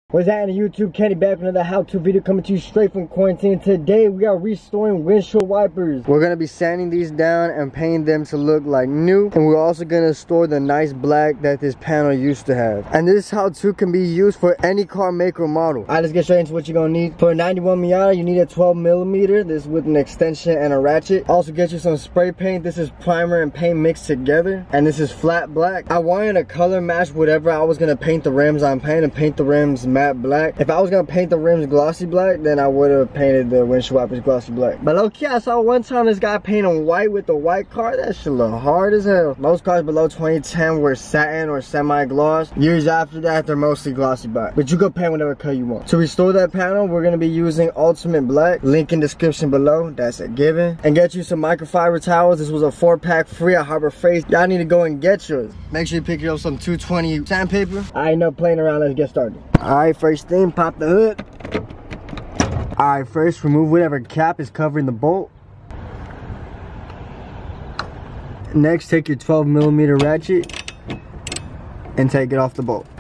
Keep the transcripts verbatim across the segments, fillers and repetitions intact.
What's happening, YouTube? Kenny back with another how-to video coming to you straight from quarantine. Today we are restoring windshield wipers. We're gonna be sanding these down and painting them to look like new, and we're also gonna store the nice black that this panel used to have. And this how-to can be used for any car make or model. Alright, let's get straight into what you're gonna need. For a ninety-one Miata, you need a twelve millimeter. This with an extension and a ratchet. Also get you some spray paint. This is primer and paint mixed together, and this is flat black. I wanted a color match whatever I was gonna paint the rims. I'm planning to paint the rims matte black. If I was gonna paint the rims glossy black, then I would have painted the windshield wipers glossy black. But okay, I saw one time this guy painting white with the white car. That shit look hard as hell. Most cars below twenty ten were satin or semi-gloss. Years after that, they're mostly glossy black. But you can paint whatever color you want. To restore that panel, we're gonna be using Ultimate Black. Link in description below. That's a given. And get you some microfiber towels. This was a four pack free at Harbor Freight. Y'all need to go and get yours. Make sure you pick up some two twenty sandpaper. I ain't no playing around. Let's get started. Alright, first thing, pop the hood. Alright, first remove whatever cap is covering the bolt. Next, take your twelve millimeter ratchet and take it off the bolt.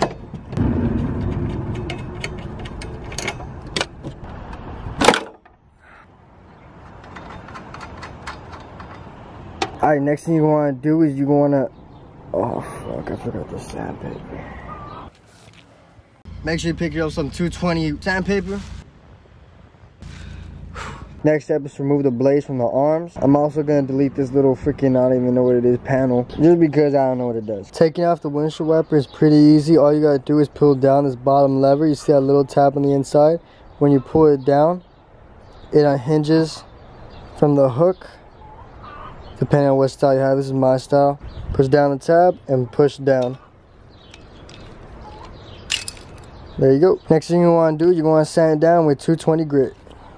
Alright, next thing you want to do is you want to... Oh, fuck, I forgot the sandpaper. Make sure you pick up some two twenty sandpaper. Next step is to remove the blades from the arms. I'm also going to delete this little freaking, I don't even know what it is, panel. Just because I don't know what it does. Taking off the windshield wiper is pretty easy. All you got to do is pull down this bottom lever. You see that little tab on the inside? When you pull it down, it unhinges from the hook. Depending on what style you have, this is my style. Push down the tab and push down. There you go. Next thing you want to do, you're going to sand it down with two twenty grit.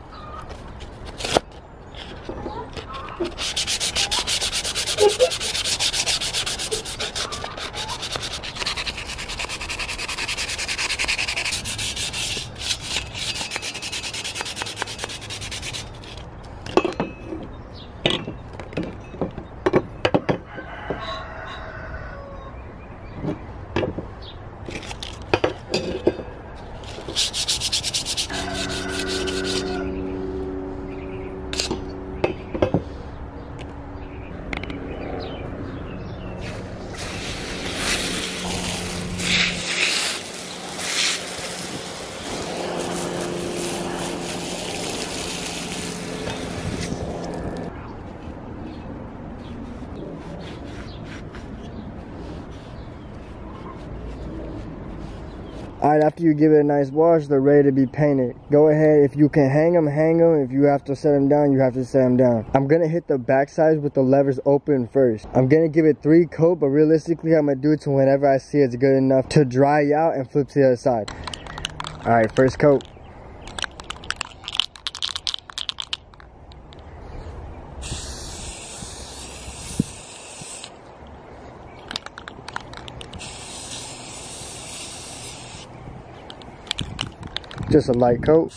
Alright, after you give it a nice wash, they're ready to be painted. Go ahead, if you can hang them, hang them. If you have to set them down, you have to set them down. I'm going to hit the back sides with the levers open first. I'm going to give it three coat, but realistically, I'm going to do it to whenever I see it's good enough to dry out and flip to the other side. Alright, first coat. Just a light coat.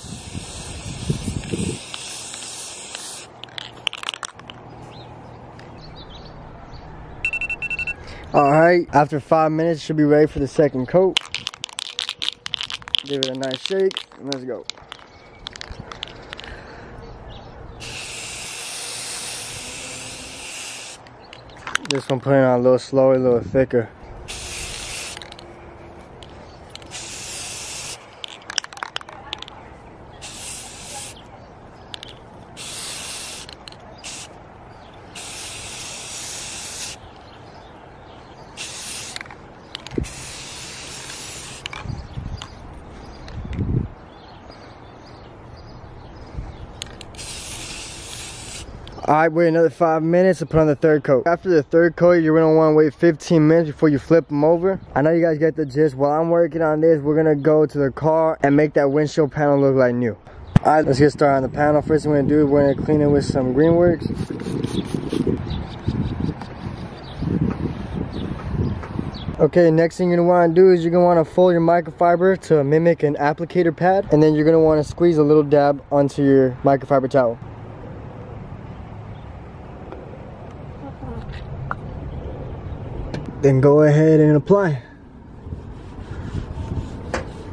Alright, after five minutes, should be ready for the second coat. Give it a nice shake, and let's go. This one putting on a little slower, a little thicker. Alright, wait another five minutes to put on the third coat. After the third coat, you're going to want to wait fifteen minutes before you flip them over. I know you guys get the gist. While I'm working on this, we're going to go to the car and make that windshield panel look like new. Alright, let's get started on the panel. First thing we're going to do is we're going to clean it with some Greenworks. Okay, next thing you're going to want to do is you're going to want to fold your microfiber to mimic an applicator pad. And then you're going to want to squeeze a little dab onto your microfiber towel. Then go ahead and apply.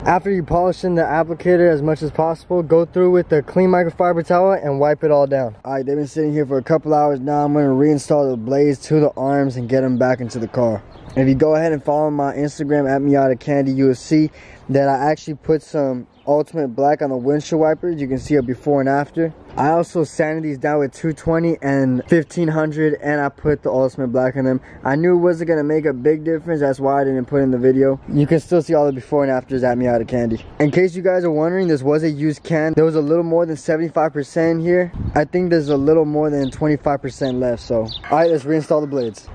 After you polish in the applicator as much as possible, go through with the clean microfiber towel and wipe it all down. All right, they've been sitting here for a couple hours now. I'm gonna reinstall the blades to the arms and get them back into the car. And if you go ahead and follow my Instagram at miata candy, you will see that I actually put some ultimate black on the windshield wipers. You can see a before and after. I also sanded these down with two twenty and fifteen hundred, and I put the ultimate black on them. I knew it wasn't gonna make a big difference, that's why I didn't put it in the video. You can still see all the before and afters at Miata Candy. In case you guys are wondering, this was a used can. There was a little more than seventy-five percent here. I think there's a little more than twenty-five percent left, so. All right, let's reinstall the blades.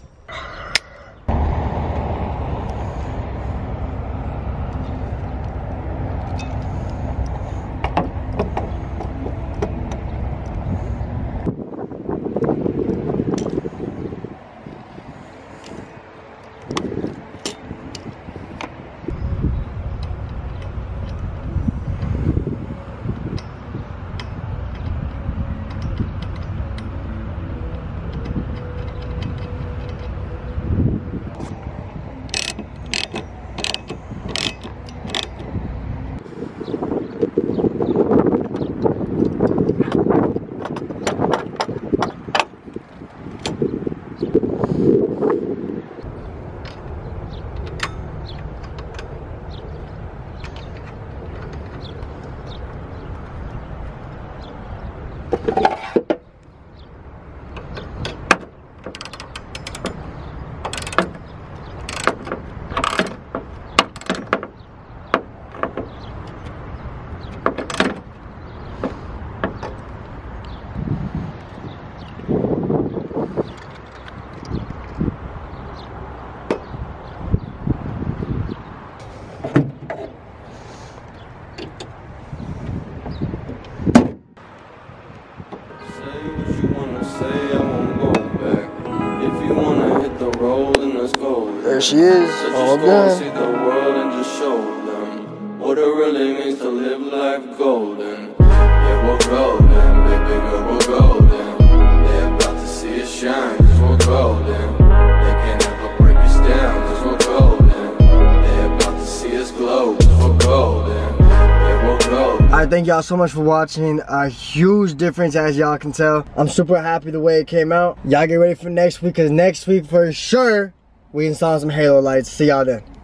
There she is, all done. See the world and just show them what it really means to live life golden. Yeah, we're golden, baby girl, we're golden. They're about to see us shine, cause we're golden. They can't ever break us down, cause we're golden. They're about to see us glow, cause we're golden. Yeah, we're golden. Alright, thank y'all so much for watching. A huge difference, as y'all can tell. I'm super happy the way it came out. Y'all get ready for next week, cause next week for sure we install some halo lights. See y'all then.